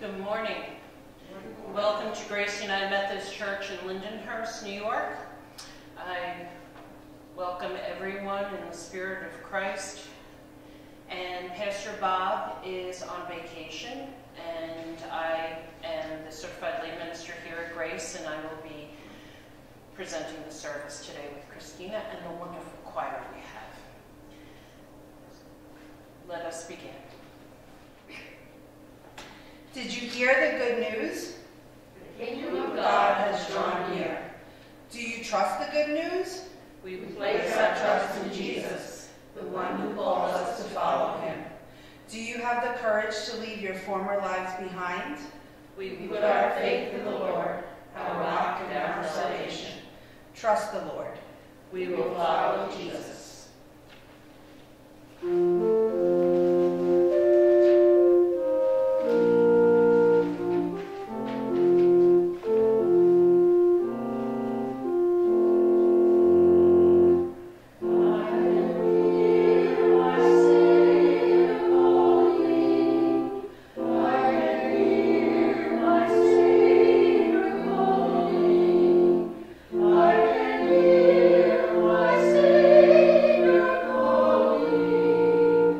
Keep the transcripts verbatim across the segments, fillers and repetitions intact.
Good morning. Welcome to Grace United Methodist Church in Lindenhurst, New York. I welcome everyone in the spirit of Christ. And Pastor Bob is on vacation, and I am the certified lay minister here at Grace, and I will be presenting the service today with Christina and the wonderful choir we have. Let us begin. Did you hear the good news? The kingdom of God has drawn near. Do you trust the good news? We place our trust in Jesus, the one who calls us to follow him. Do you have the courage to leave your former lives behind? We put our faith in the Lord, our rock and our salvation. Trust the Lord. We will follow Jesus. I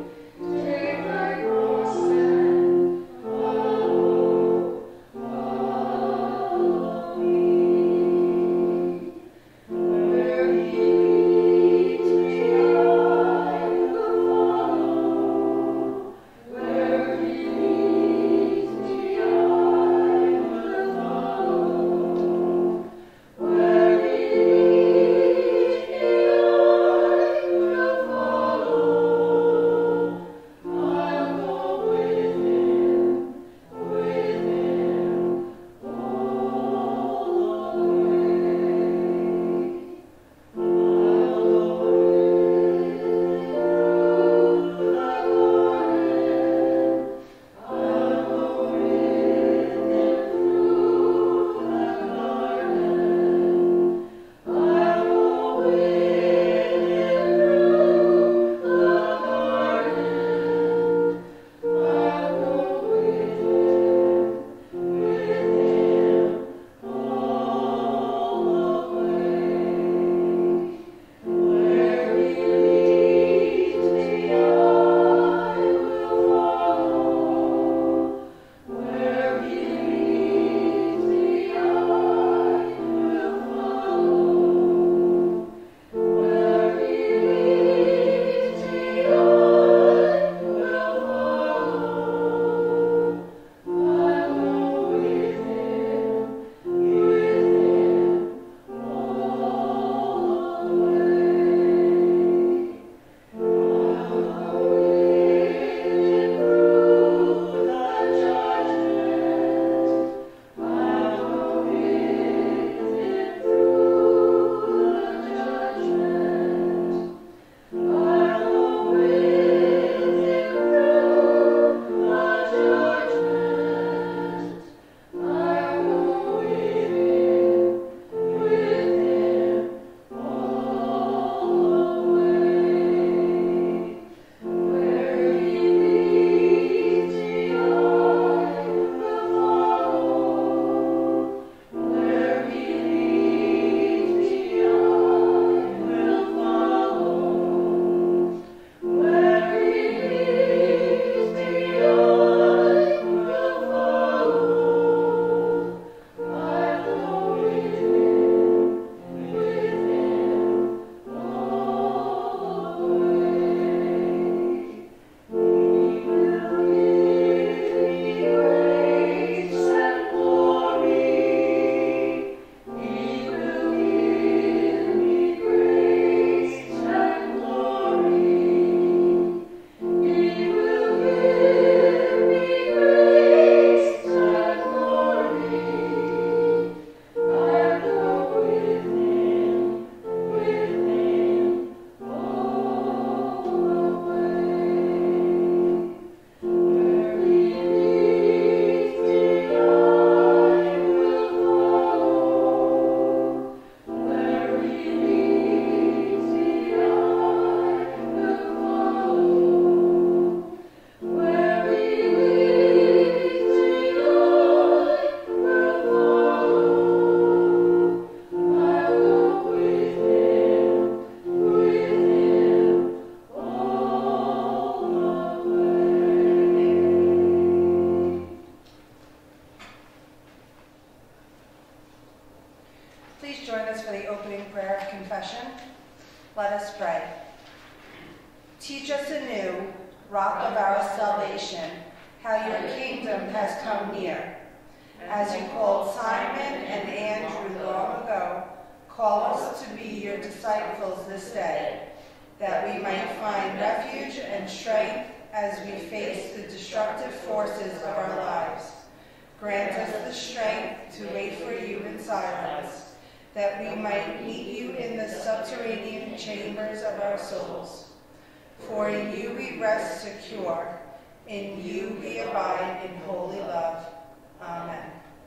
how your kingdom has come near. As you called Simon and Andrew long ago, call us to be your disciples this day, that we might find refuge and strength as we face the destructive forces of our lives. Grant us the strength to wait for you in silence, that we might meet you in the subterranean chambers of our souls. For in you we rest secure, in you we abide in holy love. Amen.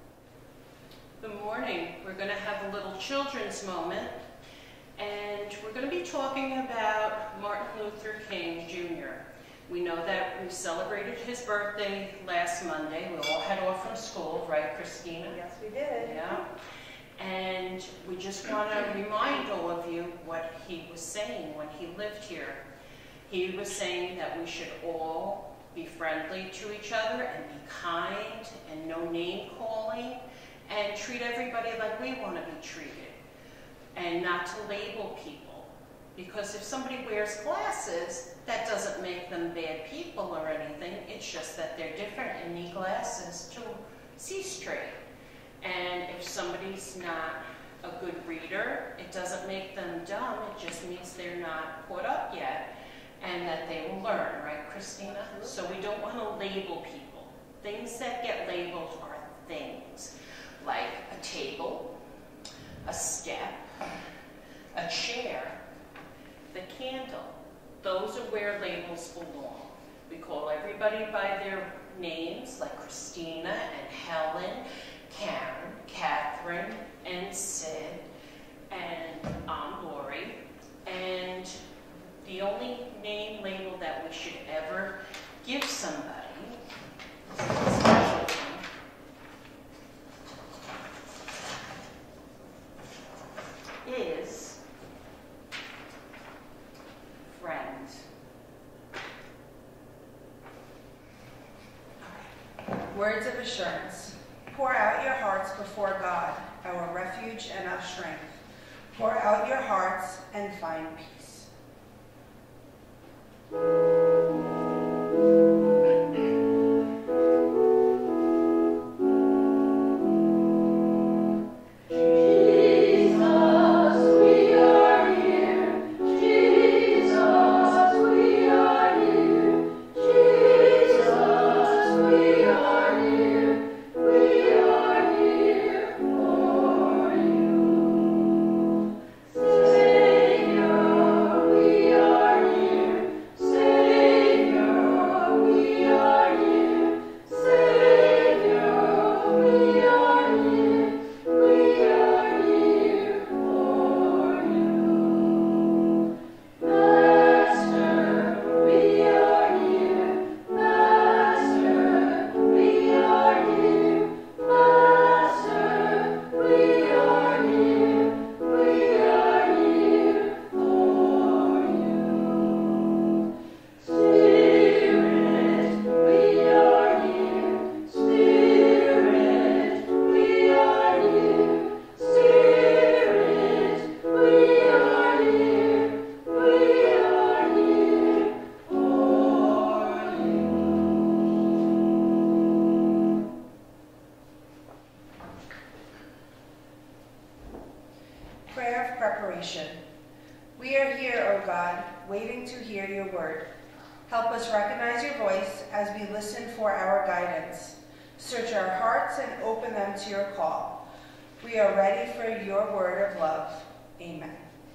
Good morning. We're going to have a little children's moment, and we're going to be talking about Martin Luther King Junior We know that we celebrated his birthday last Monday. We all had off from school, right, Christina? Yes, we did. Yeah. And we just want to remind all of you what he was saying when he lived here. He was saying that we should all be friendly to each other and be kind and no name calling and treat everybody like we want to be treated and not to label people. Because if somebody wears glasses, that doesn't make them bad people or anything. It's just that they're different and need glasses to see straight. And if somebody's not a good reader, it doesn't make them dumb. It just means they're not caught up yet and that they will learn, right, Christina? So we don't want to label people. Things that get labeled are things like a table, a step, a chair, the candle. Those are where labels belong. We call everybody by their names, like Christina and Helen, Karen, Catherine, and Sid, and I'm Lori. And the only name label that we should ever give somebody, special one, is friend. Words of assurance. Pour out your hearts before God, our refuge and our strength. Pour out your hearts and find peace. We are here, O God, waiting to hear your word. Help us recognize your voice as we listen for our guidance. Search our hearts and open them to your call. We are ready for your word of love. Amen.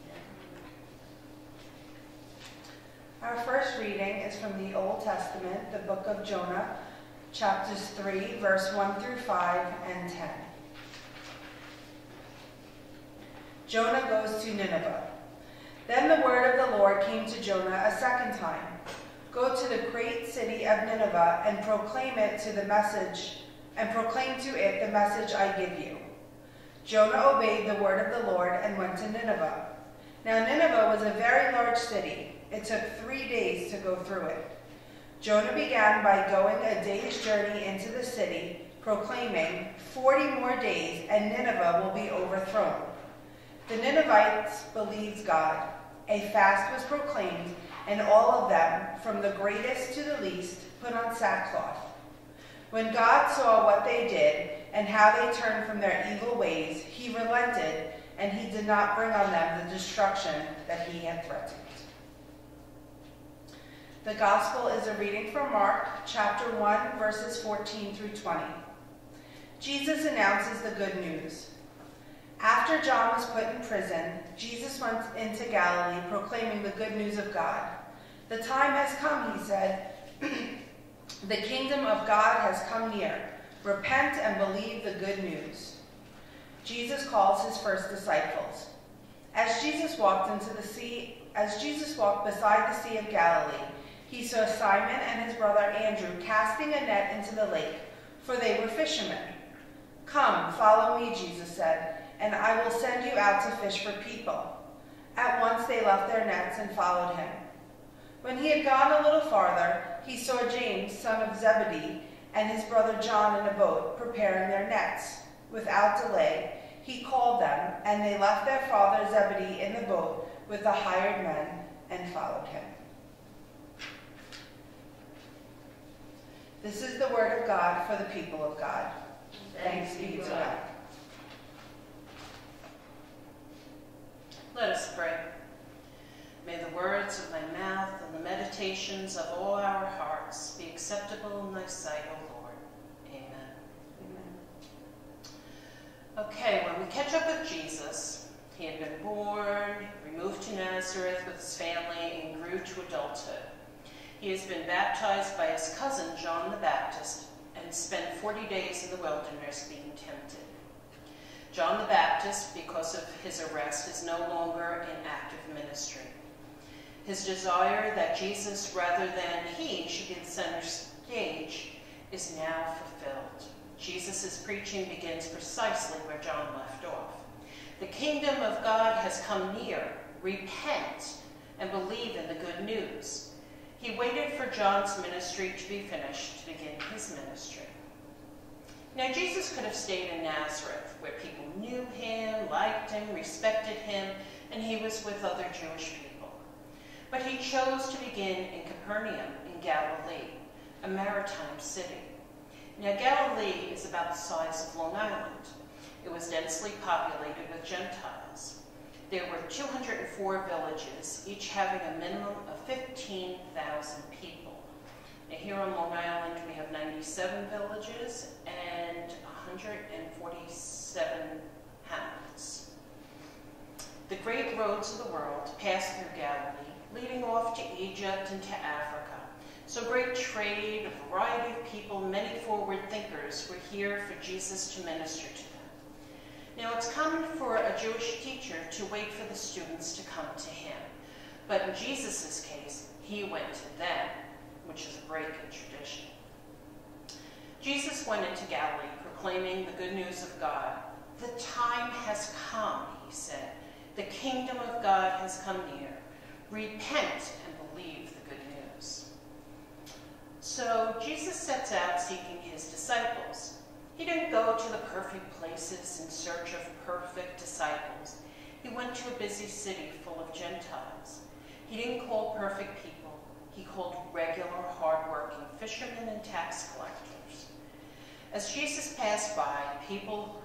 Our first reading is from the Old Testament, the book of Jonah, chapters three, verse one through five and ten. Jonah goes to Nineveh. Then the word of the Lord came to Jonah a second time. Go to the great city of Nineveh and proclaim it to the message, and proclaim to it the message I give you. Jonah obeyed the word of the Lord and went to Nineveh. Now Nineveh was a very large city. It took three days to go through it. Jonah began by going a day's journey into the city, proclaiming, forty more days and Nineveh will be overthrown. The Ninevites believed God. A fast was proclaimed, and all of them, from the greatest to the least, put on sackcloth. When God saw what they did and how they turned from their evil ways, he relented, and he did not bring on them the destruction that he had threatened. The Gospel is a reading from Mark, chapter one, verses fourteen through twenty. Jesus announces the good news. After John was put in prison, Jesus went into Galilee proclaiming the good news of God. The time has come, he said. The kingdom of God has come near. Repent and believe the good news. Jesus calls his first disciples. As Jesus walked into the sea, as Jesus walked beside the Sea of Galilee, he saw Simon and his brother Andrew casting a net into the lake, for they were fishermen. Come, follow me, Jesus said, and I will send you out to fish for people. At once they left their nets and followed him. When he had gone a little farther, he saw James, son of Zebedee, and his brother John in a boat, preparing their nets. Without delay, he called them, and they left their father Zebedee in the boat with the hired men and followed him. This is the word of God for the people of God. Thanks be to God. Let us pray. May the words of my mouth and the meditations of all our hearts be acceptable in thy sight, O Lord. Amen. Amen. Okay, when we catch up with Jesus, he had been born, removed to Nazareth with his family, and grew to adulthood. He has been baptized by his cousin, John the Baptist, and spent forty days in the wilderness being tempted. John the Baptist, because of his arrest, is no longer in active ministry. His desire that Jesus, rather than he, should be the center stage is now fulfilled. Jesus' preaching begins precisely where John left off. The kingdom of God has come near. Repent and believe in the good news. He waited for John's ministry to be finished to begin his ministry. Now, Jesus could have stayed in Nazareth, where people knew him, liked him, respected him, and he was with other Jewish people. But he chose to begin in Capernaum in Galilee, a maritime city. Now, Galilee is about the size of Long Island. It was densely populated with Gentiles. There were two hundred four villages, each having a minimum of fifteen thousand people. Now, here on Long Island, we have ninety-seven villages and one hundred forty-seven hamlets. The great roads of the world pass through Galilee, leading off to Egypt and to Africa. So great trade, a variety of people, many forward thinkers were here for Jesus to minister to them. Now, it's common for a Jewish teacher to wait for the students to come to him. But in Jesus' case, he went to them, which is a break in tradition. Jesus went into Galilee proclaiming the good news of God. The time has come, he said. The kingdom of God has come near. Repent and believe the good news. So Jesus sets out seeking his disciples. He didn't go to the perfect places in search of perfect disciples. He went to a busy city full of Gentiles. He didn't call perfect people. He called regular, hard-working fishermen and tax collectors. As Jesus passed by, people,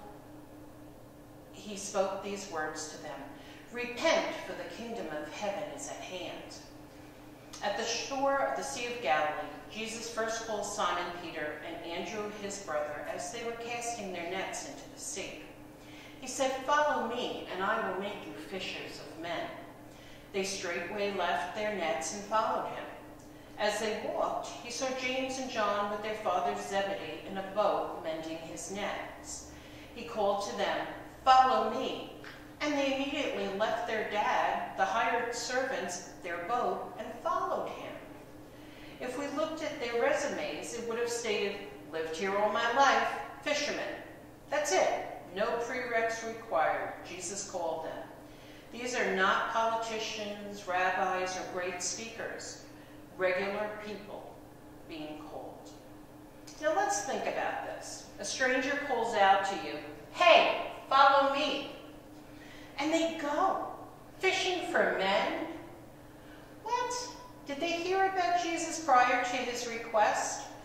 he spoke these words to them. Repent, for the kingdom of heaven is at hand. At the shore of the Sea of Galilee, Jesus first called Simon Peter and Andrew his brother as they were casting their nets into the sea. He said, "Follow me, and I will make you fishers of men." They straightway left their nets and followed him. As they walked, he saw James and John with their father Zebedee in a boat mending his nets. He called to them, "Follow me." And they immediately left their dad, the hired servants, their boat, and followed him. If we looked at their resumes, it would have stated, lived here all my life, fisherman. That's it. No prereqs required. Jesus called them. These are not politicians, rabbis, or great speakers. Regular people being called. Now let's think about this. A stranger calls out to you, "Hey, follow me." And they go, fishing for men? What? Did they hear about Jesus prior to his request?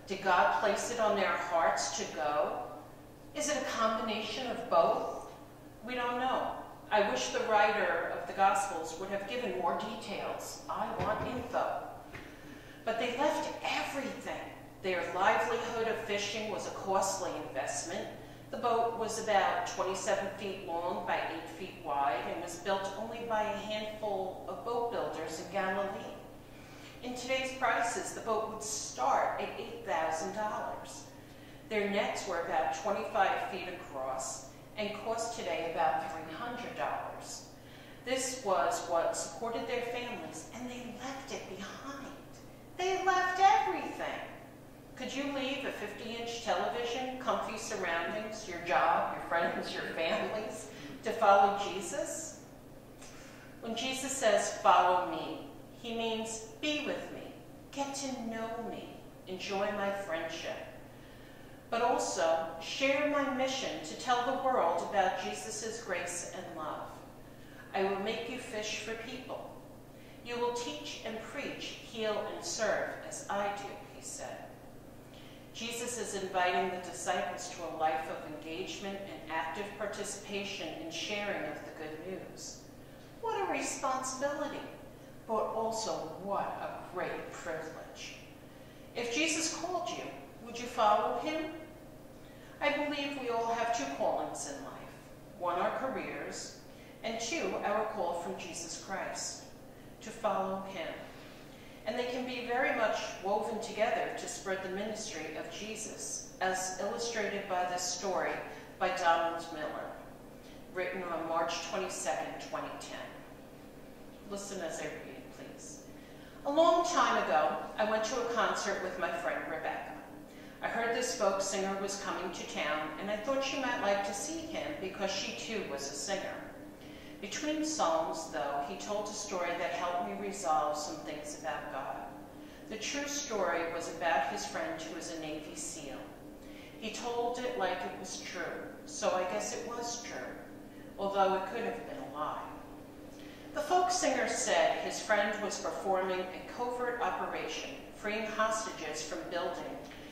Did God place it on their hearts to go? Is it a combination of both? We don't know. I wish the writer of the Gospels would have given more details. I want info. But they left everything. Their livelihood of fishing was a costly investment. The boat was about twenty-seven feet long by eight feet wide and was built only by a handful of boat builders in Galilee. In today's prices, the boat would start at eight thousand dollars. Their nets were about twenty-five feet across and cost today about three hundred dollars. This was what supported their families, and they left it behind. They left everything. Could you leave a fifty-inch television, comfy surroundings, your job, your friends, your families, to follow Jesus? When Jesus says, follow me, he means be with me, get to know me, enjoy my friendship, but also share my mission to tell the world about Jesus' grace and love. I will make you fish for people. You will teach and preach, heal and serve as I do, he said. Jesus is inviting the disciples to a life of engagement and active participation in sharing of the good news. What a responsibility, but also what a great privilege. If Jesus called you, would you follow him? I believe we all have two callings in life. One, our careers, and two, our call from Jesus Christ, to follow him. And they can be very much woven together to spread the ministry of Jesus, as illustrated by this story by Donald Miller, written on March twenty-second, twenty ten. Listen as I read, please. A long time ago, I went to a concert with my friend Rebecca. I heard this folk singer was coming to town, and I thought she might like to see him because she too was a singer. Between songs, though, he told a story that helped me resolve some things about God. The true story was about his friend who was a Navy SEAL. He told it like it was true, so I guess it was true, although it could have been a lie. The folk singer said his friend was performing a covert operation, freeing hostages from building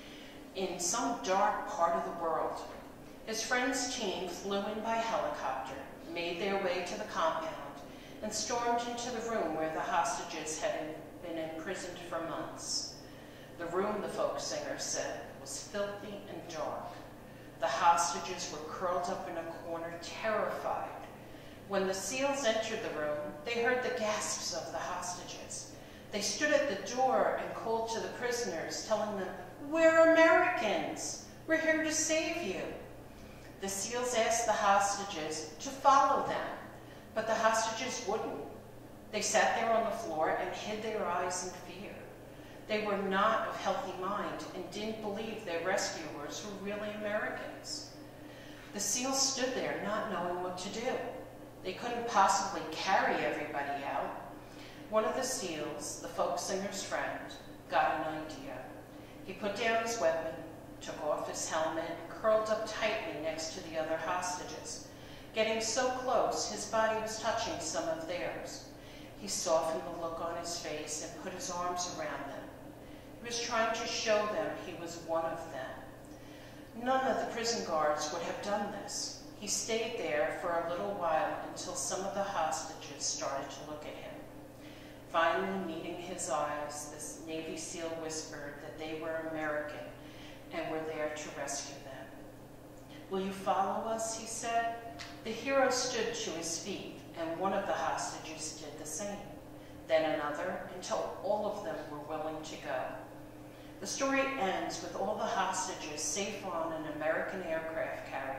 in some dark part of the world. His friend's team flew in by helicopter, made their way to the compound, and stormed into the room where the hostages had been imprisoned for months. The room, the folk singer said, was filthy and dark. The hostages were curled up in a corner, terrified. When the SEALs entered the room, they heard the gasps of the hostages. They stood at the door and called to the prisoners, telling them, "We're Americans. We're here to save you." The SEALs asked the hostages to follow them, but the hostages wouldn't. They sat there on the floor and hid their eyes in fear. They were not of healthy mind and didn't believe their rescuers were really Americans. The SEALs stood there not knowing what to do. They couldn't possibly carry everybody out. One of the SEALs, the folk singer's friend, got an idea. He put down his weapon, took off his helmet, and curled up tightly next to the other hostages. Getting so close, his body was touching some of theirs. He softened the look on his face and put his arms around them. He was trying to show them he was one of them. None of the prison guards would have done this. He stayed there for a little while until some of the hostages started to look at him. Finally, meeting his eyes, this Navy SEAL whispered that they were American and were there to rescue them. "Will you follow us?" he said. The hero stood to his feet, and one of the hostages did the same, then another, until all of them were willing to go. The story ends with all the hostages safe on an American aircraft carrier.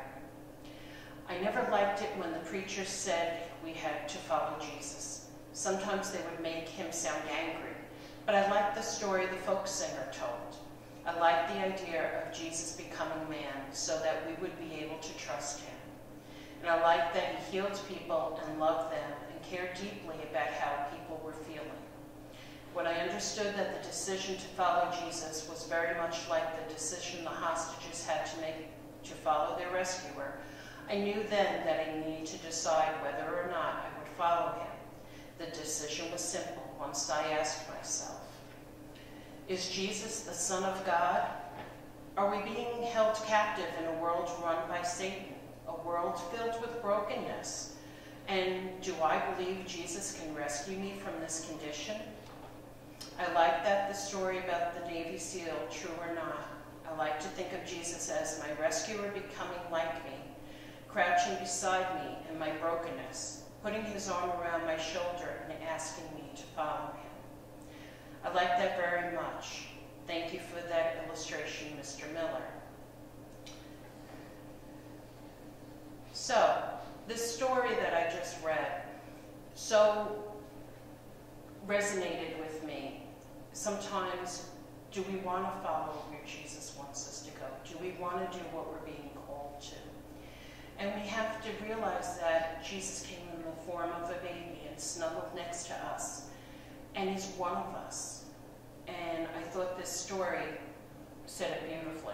I never liked it when the preachers said we had to follow Jesus. Sometimes they would make him sound angry, but I liked the story the folk singer told. I liked the idea of Jesus becoming man so that we would be able to trust him. And I liked that he healed people and loved them and cared deeply about how people were feeling. When I understood that the decision to follow Jesus was very much like the decision the hostages had to make to follow their rescuer, I knew then that I needed to decide whether or not I would follow him. The decision was simple once I asked myself, is Jesus the Son of God held captive in a world run by Satan, a world filled with brokenness. And do I believe Jesus can rescue me from this condition? I like that the story about the Navy SEAL, true or not. I like to think of Jesus as my rescuer becoming like me, crouching beside me in my brokenness, putting his arm around my shoulder and asking me to follow him. I like that very much. Thank you for that illustration, Mister Miller. So, this story that I just read so resonated with me. Sometimes, do we want to follow where Jesus wants us to go? Do we want to do what we're being called to? And we have to realize that Jesus came in the form of a baby and snuggled next to us, and he's one of us. And I thought this story said it beautifully.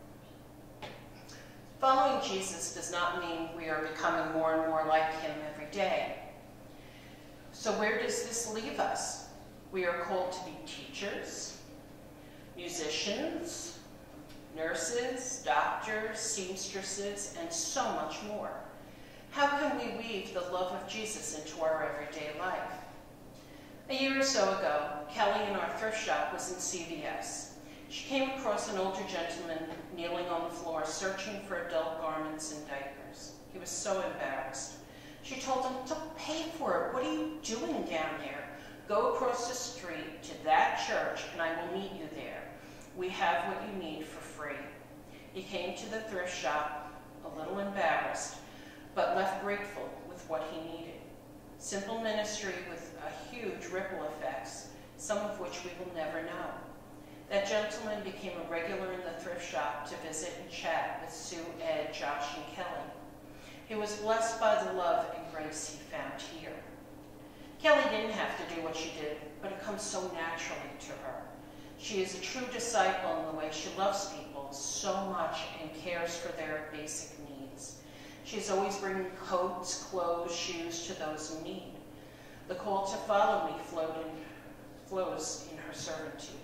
Following Jesus does not mean we are becoming more and more like him every day. So where does this leave us? We are called to be teachers, musicians, nurses, doctors, seamstresses, and so much more. How can we weave the love of Jesus into our everyday life? A year or so ago, Kelly in our thrift shop was in C V S. She came across an older gentleman kneeling on the floor searching for adult garments and diapers. He was so embarrassed. She told him, "Don't pay for it. What are you doing down there? Go across the street to that church and I will meet you there. We have what you need for free." He came to the thrift shop a little embarrassed, but left grateful with what he needed. Simple ministry with a huge ripple effects, some of which we will never know. That gentleman became a regular in the thrift shop to visit and chat with Sue, Ed, Josh, and Kelly. He was blessed by the love and grace he found here. Kelly didn't have to do what she did, but it comes so naturally to her. She is a true disciple in the way she loves people so much and cares for their basic needs. She's always bringing coats, clothes, shoes to those in need. The call to follow me flowed in, flows in her servitude.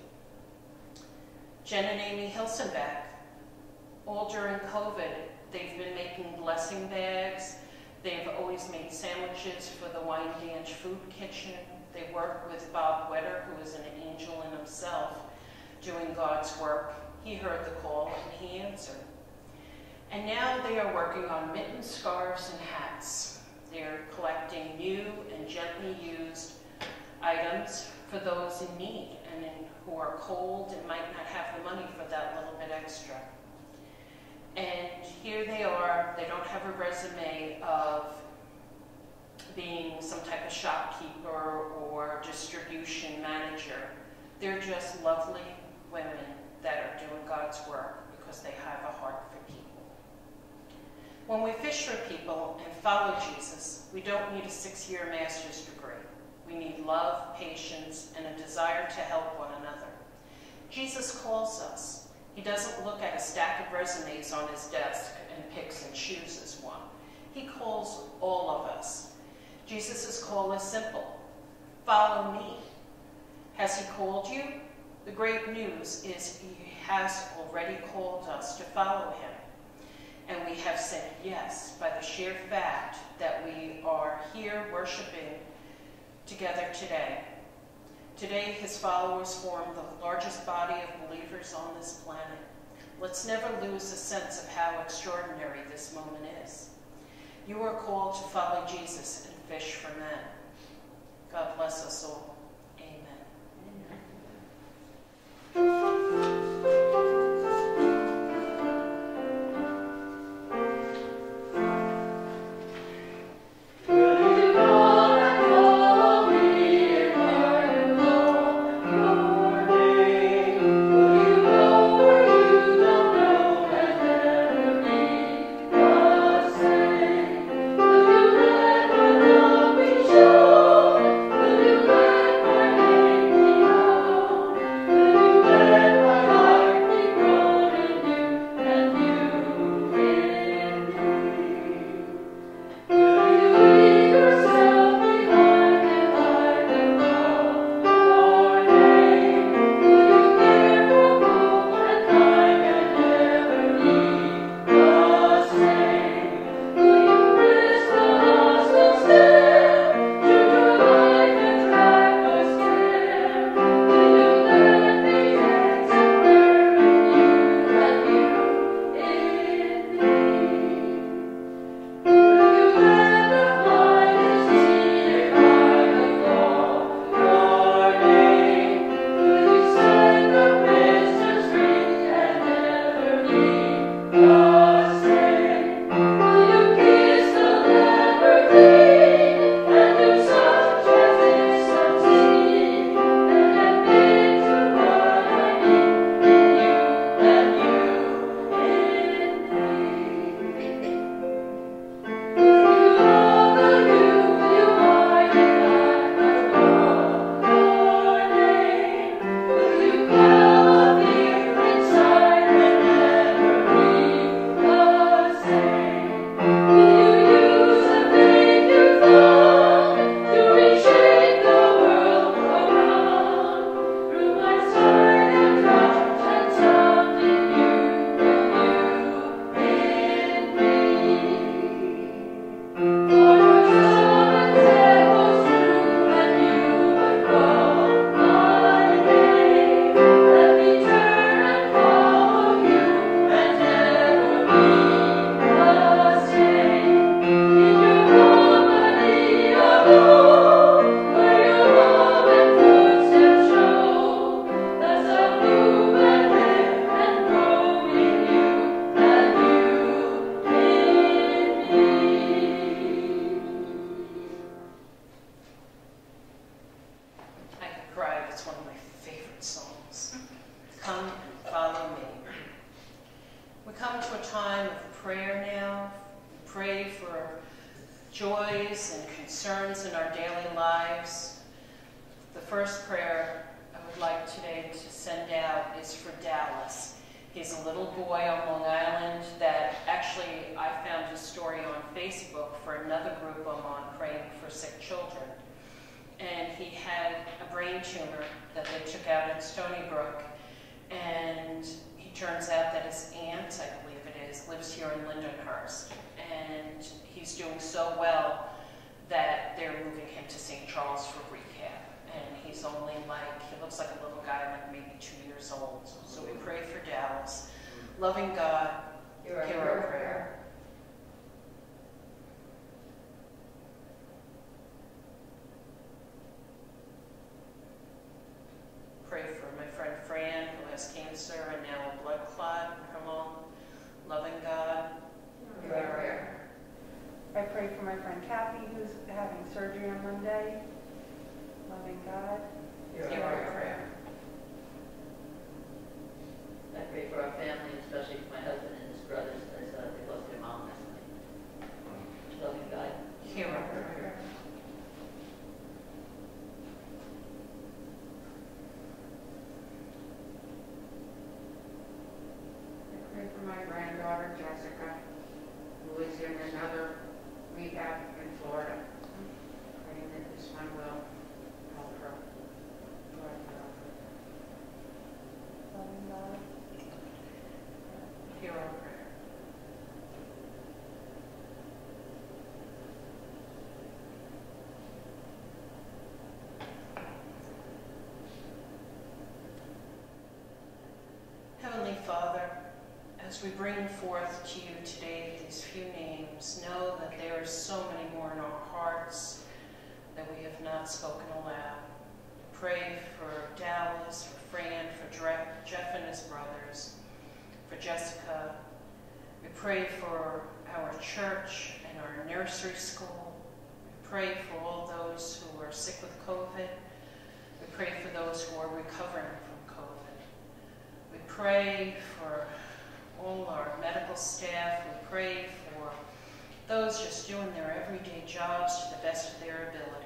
Jen and Amy Hilsenbeck, all during COVID, they've been making blessing bags. They've always made sandwiches for the Wine Dance Food Kitchen. They work with Bob Wetter, who is an angel in himself, doing God's work. He heard the call and he answered. And now they are working on mittens, scarves, and hats. They're collecting new and gently used items for those in need and in, who are cold and might not have the money for that little bit extra. And here they are. They don't have a resume of being some type of shopkeeper or distribution manager. They're just lovely women that are doing God's work because they have a heart for people. When we fish for people and follow Jesus, we don't need a six-year master's degree. We need love, patience, and a desire to help one another. Jesus calls us. He doesn't look at a stack of resumes on his desk and picks and chooses one. He calls all of us. Jesus' call is simple. Follow me. Has he called you? The great news is he has already called us to follow him. And we have said yes by the sheer fact that we are here worshiping together today. Today, his followers form the largest body of believers on this planet. Let's never lose a sense of how extraordinary this moment is. You are called to follow Jesus and fish for men. God bless us all. Will you come to a time of prayer now. Pray for joys and concerns in our daily lives. The first prayer I would like today to send out is for Dallas. He's a little boy on Long Island that actually I found his story on Facebook for another group I'm on, praying for sick children. And he had a brain tumor that they took out in Stony Brook. And he turns out that his aunt, I believe it is, lives here in Lindenhurst. And he's doing so well that they're moving him to Saint Charles for rehab. And he's only like, he looks like a little guy, like maybe two years old. So we pray for Dallas. Loving God, hear our prayer. Pray for my friend Fran, who has cancer and now a blood clot in her lung. Loving God, hear our prayer. I pray for my friend Kathy, who's having surgery on Monday. Loving God, hear our prayer. I pray for our family, especially for my husband and his brothers, as uh, they lost their mom last night. Loving God, Hear our prayer. I pray for my granddaughter Jessica, who is in another rehab in Florida. Praying that this one will help her. Lord, help her. loving God, Hear our prayer. Heavenly Father, as we bring forth to you today these few names, know that there are so many more in our hearts that we have not spoken aloud. Pray for Dallas, for Fran, for Jeff and his brothers, for Jessica. We pray for our church and our nursery school. We pray for all those who are sick with COVID. We pray for those who are recovering from COVID. We pray for all our medical staff. We pray for those just doing their everyday jobs to the best of their ability.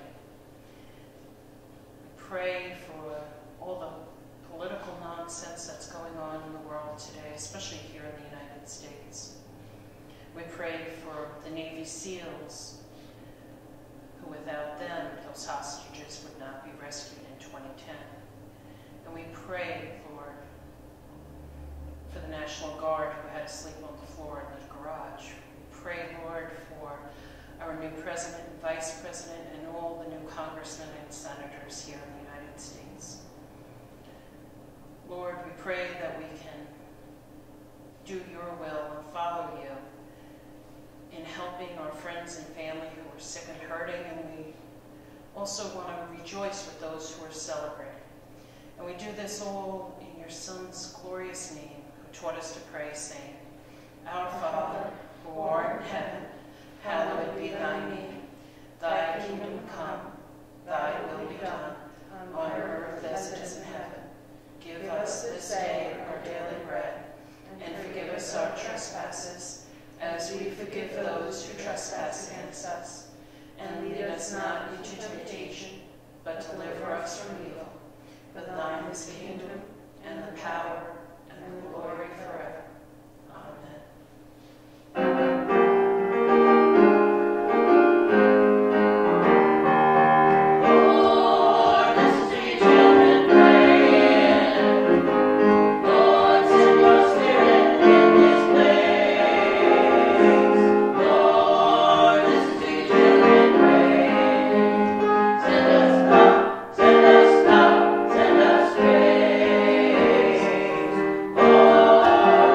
We pray for all the political nonsense that's going on in the world today, especially here in the United States. We pray for the Navy SEALs, who without them, those hostages would not be rescued in twenty ten. And we pray, Lord, for the National Guard who had to sleep on the floor in the garage. We pray, Lord, for our new president and vice president and all the new congressmen and senators here in the United States. Lord, we pray that we can do your will and follow you in helping our friends and family who are sick and hurting, and we also want to rejoice with those who are celebrating. And we do this all in your Son's glorious name, who taught us to pray, saying, Our Father, who art in heaven, hallowed be thy name. Thy kingdom come, thy will be done, on earth as it is in heaven. Give us this day our daily bread, and forgive us our trespasses, as we forgive those who trespass against us. And lead us not into temptation, but deliver us from evil. For thine is the kingdom, and the power, and the glory forever. Amen. Oh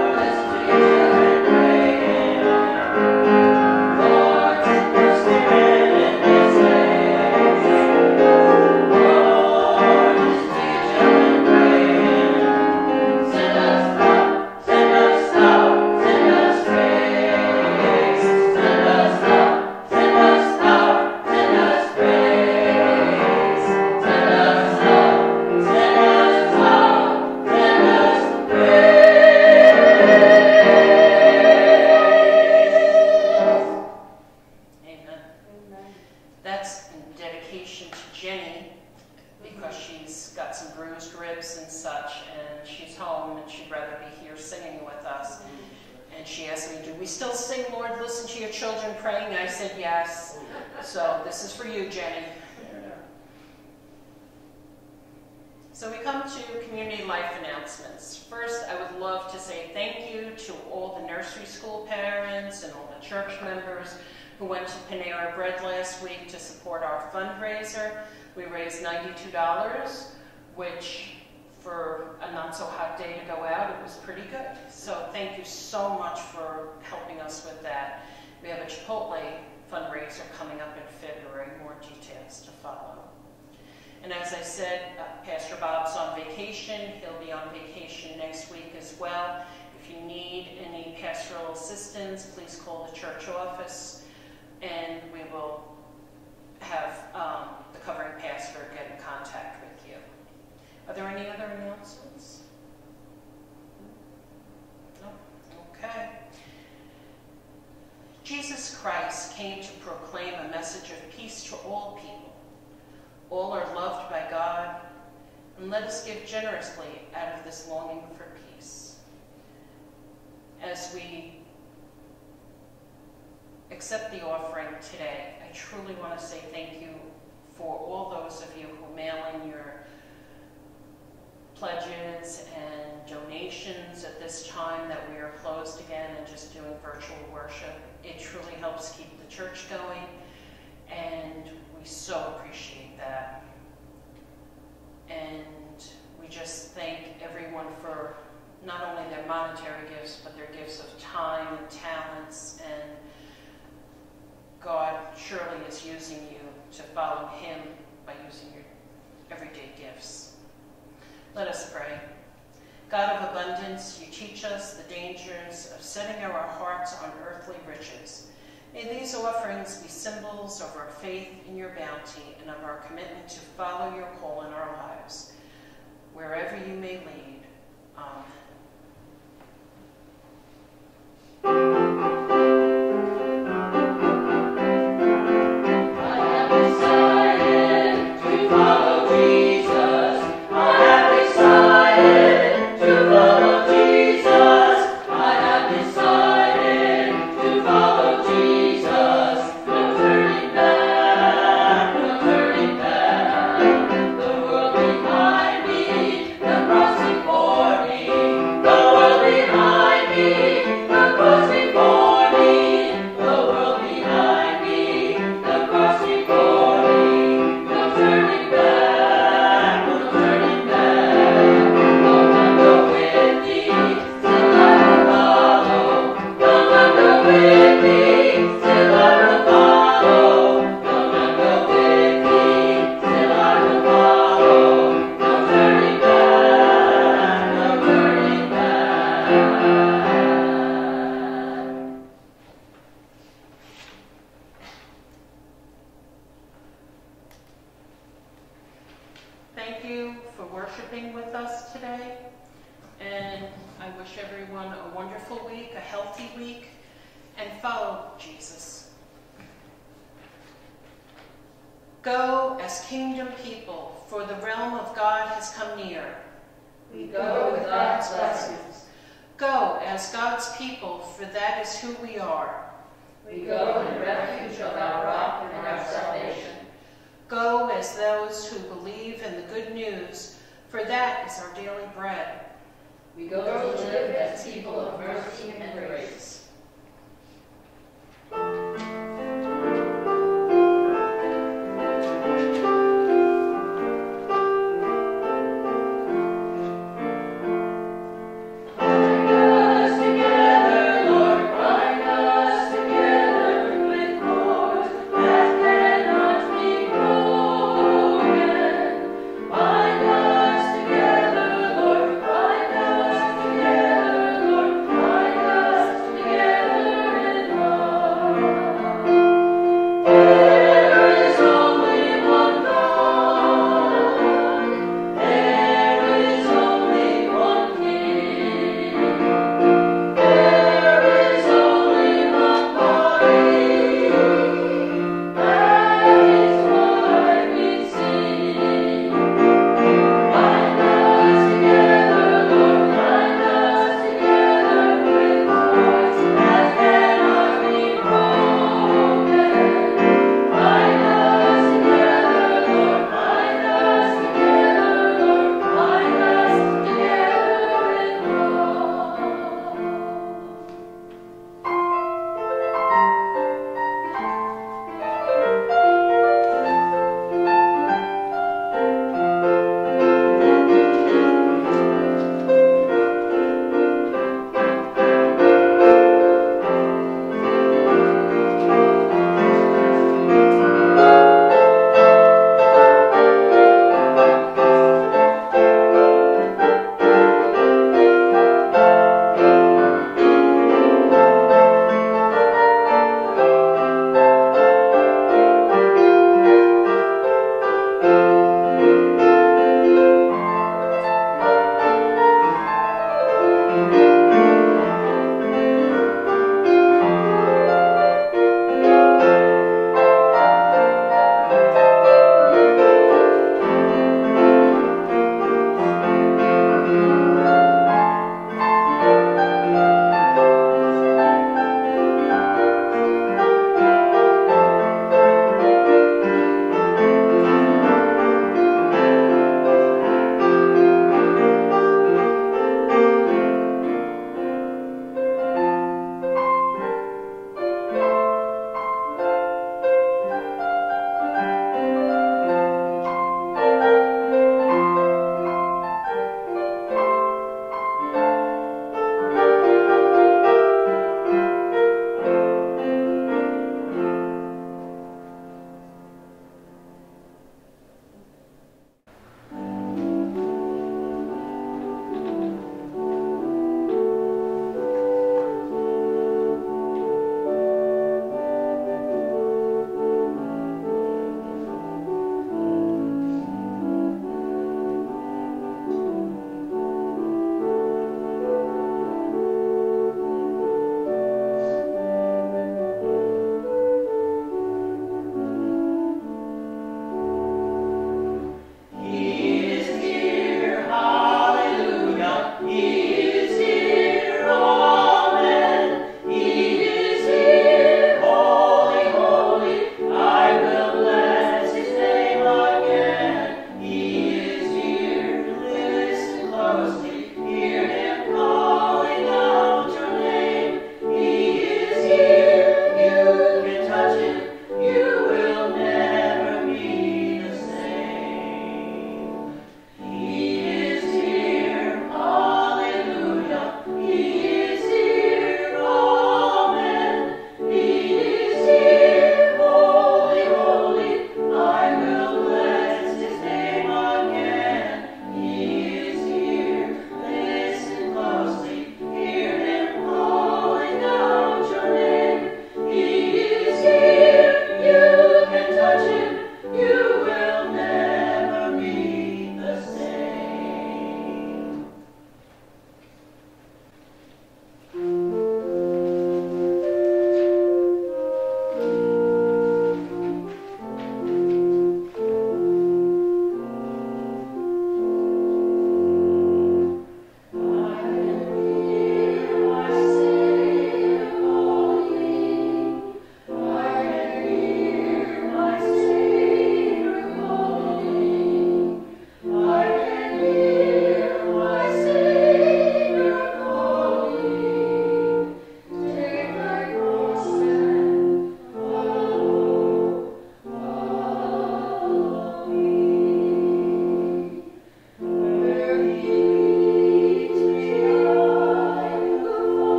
And she asked me, do we still sing, Lord, listen to your children praying? I said, yes. So this is for you, Jenny. So we come to community life announcements. First, I would love to say thank you to all the nursery school parents and all the church members who went to Panera Bread last week to support our fundraiser. We raised ninety-two dollars, which for a not-so-hot day to go out, it was pretty good. So thank you so much for helping us with that. We have a Chipotle fundraiser coming up in February, more details to follow. And as I said, uh, Pastor Bob's on vacation. He'll be on vacation next week as well. If you need any pastoral assistance, please call the church office, and we will have um, the covering pastor get in contact with you. Are there any other announcements? No? Okay. Jesus Christ came to proclaim a message of peace to all people. All are loved by God, and let us give generously out of this longing for peace. As we accept the offering today, I truly want to say thank you for all those of you who mail in your pledges and donations at this time that we are closed again and just doing virtual worship. It truly helps keep the church going, and we so appreciate that. And we just thank everyone for not only their monetary gifts, but their gifts of time and talents, and God surely is using you to follow Him by using your everyday gifts. Let us pray. God of abundance, you teach us the dangers of setting our hearts on earthly riches. May these offerings be symbols of our faith in your bounty and of our commitment to follow your call in our lives, wherever you may lead. Amen. Thank you for worshiping with us today, and I wish everyone a wonderful week, a healthy week, and follow Jesus. Go as kingdom people, for the realm of God has come near. We go with God's blessings. Go as God's people, for that is who we are. We go in refuge of our rock and our salvation. Go as those who believe in the good news, for that is our daily bread. We go to live as people of mercy and